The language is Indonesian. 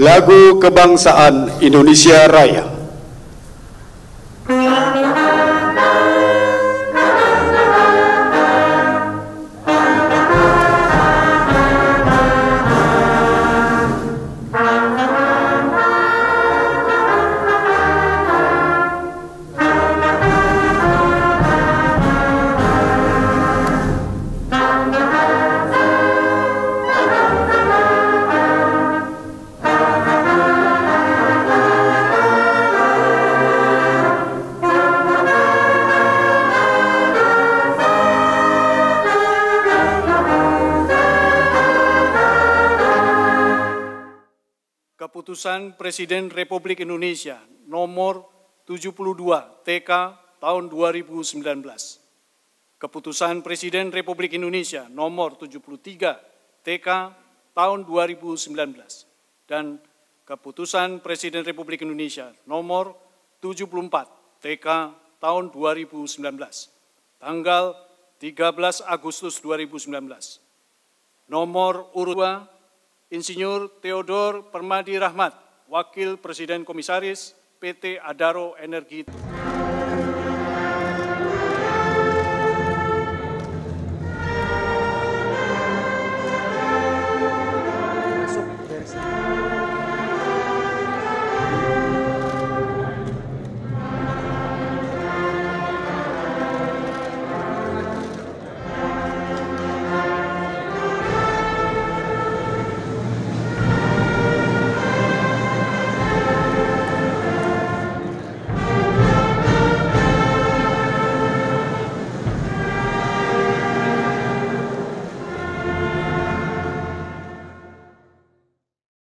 Lagu Kebangsaan Indonesia Raya. Keputusan Presiden Republik Indonesia nomor 72 TK tahun 2019. Keputusan Presiden Republik Indonesia nomor 73 TK tahun 2019 dan Keputusan Presiden Republik Indonesia nomor 74 TK tahun 2019 tanggal 13 Agustus 2019. Nomor urut 2 Insinyur Theodor Permadi Rahmat, Wakil Presiden Komisaris PT Adaro Energi.